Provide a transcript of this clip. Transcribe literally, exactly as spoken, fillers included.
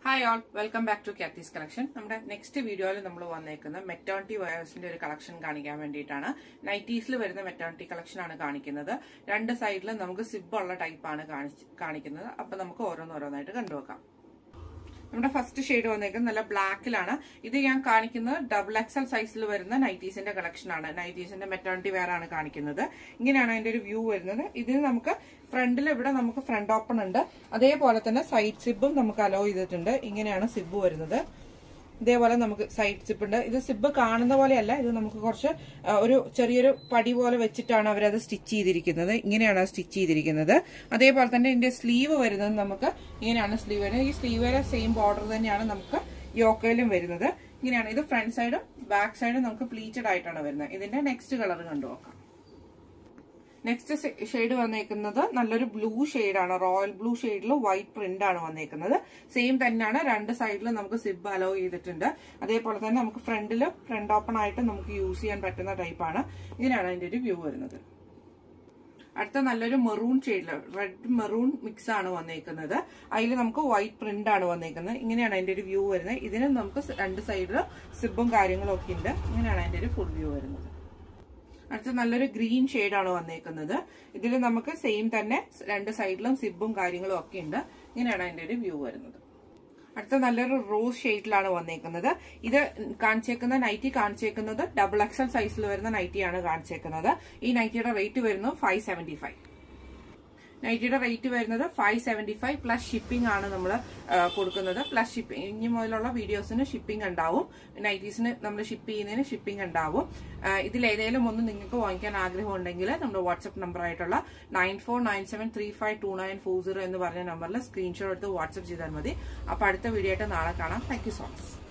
Hi all, welcome back to CATHY'S collection. നമ്മുടെ next വീഡിയോയിൽ നമ്മൾ വന്നേക്കുന്ന മെറ്റേണിറ്റി വെയർസിന്റെ ഒരു കളക്ഷൻ കാണിക്കാൻ വേണ്ടിയിട്ടാണ്. നൈറ്റീസിൽ വരുന്ന മെറ്റേണിറ്റി കളക്ഷൻ ആണ് കാണിക്കുന്നത്. രണ്ട് സൈഡിലും നമുക്ക് സിബ് ഉള്ള ടൈപ്പ് ആണ് കാണിക്കുന്നത്. അപ്പോൾ നമുക്ക് ഓരോന്നോരോന്നായിട്ട് കണ്ടുവെക്കാം. നമ്മുടെ ഫസ്റ്റ് ഷെയ്ഡ് വന്നേക്കുന്നത് നല്ല ബ്ലാക്കിലാണ്. ഇത് ഞാൻ കാണിക്കുന്നത് ഡബിൾ എക്സൽ സൈസിൽ വരുന്ന നൈറ്റീസിന്റെ കളക്ഷൻ ആണ്. നൈറ്റീസിന്റെ മെറ്റേണിറ്റി വെയർ ആണ് കാണിക്കുന്നത്. ഇങ്ങനെയാണ് അതിന്റെ ഒരു വ്യൂ വരുന്നത്. ഇതിന് നമുക്ക് ഫ്രണ്ടിൽ ഇവിടെ നമുക്ക് ഫ്രണ്ട് ഓപ്പൺ ഉണ്ട്. അതേപോലെ തന്നെ സൈഡ് സിബും നമുക്ക് അലോ ചെയ്തിട്ടുണ്ട്. ഇങ്ങനെയാണ് സിബ് വരുന്നത്. ഇതേപോലെ നമുക്ക് സൈഡ് സിബ് ഉണ്ട്. ഇത് സിബ് കാണുന്ന പോലെയല്ല, ഇത് നമുക്ക് കുറച്ച് ഒരു ചെറിയൊരു പടി പോലെ വെച്ചിട്ടാണ് അവരത് സ്റ്റിച്ച് ചെയ്തിരിക്കുന്നത്. ഇങ്ങനെയാണ് സ്റ്റിച്ച് ചെയ്തിരിക്കുന്നത്. അതേപോലെ തന്നെ ഇതിന്റെ സ്ലീവ് വരുന്നത് നമുക്ക് ഇങ്ങനെയാണ് സ്ലീവ് വരുന്നത്. ഈ സ്ലീവിലെ സെയിം ബോർഡർ തന്നെയാണ് നമുക്ക് യോക്കയിലും വരുന്നത്. ഇങ്ങനെയാണ്. ഇത് ഫ്രണ്ട് സൈഡും ബാക്ക് സൈഡും നമുക്ക് പ്ലീറ്റഡ് ആയിട്ടാണ് വരുന്നത്. ഇതിന്റെ നെക്സ്റ്റ് കളർ കണ്ടു നോക്കാം. നെക്സ്റ്റ് ഷെയ്ഡ് വന്നേക്കുന്നത് നല്ലൊരു ബ്ലൂ ഷെയ്ഡാണ്. റോയൽ ബ്ലൂ ഷെയ്ഡിൽ വൈറ്റ് പ്രിന്റ് ആണ് വന്നേക്കുന്നത്. സെയിം തന്നെയാണ്. രണ്ട് സൈഡിലും നമുക്ക് സിബ് അലോ ചെയ്തിട്ടുണ്ട്. അതേപോലെ തന്നെ നമുക്ക് ഫ്രണ്ടിൽ ഫ്രണ്ട് ഓപ്പൺ ആയിട്ട് നമുക്ക് യൂസ് ചെയ്യാൻ പറ്റുന്ന ടൈപ്പാണ്. ഇങ്ങനെയാണ് അതിന്റെ ഒരു വ്യൂ വരുന്നത്. അടുത്ത നല്ലൊരു മെറൂൺ ഷെയ്ഡില് റെഡ് മെറൂൺ മിക്സ് ആണ് വന്നേക്കുന്നത്. അതിൽ നമുക്ക് വൈറ്റ് പ്രിന്റ് ആണ് വന്നേക്കുന്നത്. ഇങ്ങനെയാണ് അതിന്റെ ഒരു വ്യൂ വരുന്നത്. ഇതിന് നമുക്ക് രണ്ട് സൈഡിലും സിബും കാര്യങ്ങളും ഒക്കെ ഉണ്ട്. ഇങ്ങനെയാണ് അതിന്റെ ഒരു ഫുൾ വ്യൂ വരുന്നത്. അടുത്ത നല്ലൊരു ഗ്രീൻ ഷെയ്ഡാണ് വന്നേക്കുന്നത്. ഇതിൽ നമുക്ക് സെയിം തന്നെ രണ്ട് സൈഡിലും സിബും കാര്യങ്ങളും ഒക്കെ ഉണ്ട്. ഇങ്ങനെയാണ് അതിന്റെ ഒരു വ്യൂ വരുന്നത്. അടുത്ത നല്ലൊരു റോസ് ഷെയ്ഡിലാണ് വന്നേക്കുന്നത്. ഇത് കാണിച്ചേക്കുന്ന നൈറ്റി കാണിച്ചേക്കുന്നത് ഡബിൾ എക്സൽ സൈസിൽ വരുന്ന നൈറ്റിയാണ് കാണിച്ചേക്കുന്നത്. ഈ നൈറ്റിയുടെ റേറ്റ് വരുന്നത് ഫൈവ് സെവന്റി ഫൈവ്. നൈറ്റിയുടെ റേറ്റ് വരുന്നത് five seventy five plus shipping ആണ് നമ്മൾ കൊടുക്കുന്നത്. പ്ലസ് ഷിപ്പിംഗ് ഇനി മുതലുള്ള വീഡിയോസിന് ഷിപ്പിംഗ് ഉണ്ടാവും. നൈറ്റീസിന് നമ്മൾ ഷിപ്പ് ചെയ്യുന്നതിന് ഷിപ്പിംഗ് ഉണ്ടാവും. ഇതിലേതെങ്കിലും ഒന്ന് നിങ്ങൾക്ക് വാങ്ങിക്കാൻ ആഗ്രഹം ഉണ്ടെങ്കിൽ നമ്മുടെ വാട്സ്ആപ്പ് നമ്പർ ആയിട്ടുള്ള nine four nine seven three five two nine four zero എന്ന് പറഞ്ഞ നമ്പറിൽ സ്ക്രീൻഷോട്ട് എടുത്ത് വാട്സ്ആപ്പ് ചെയ്താൽ മതി. അപ്പൊ അടുത്ത വീഡിയോ ആയിട്ട് നാളെ കാണാം. Thank you so much.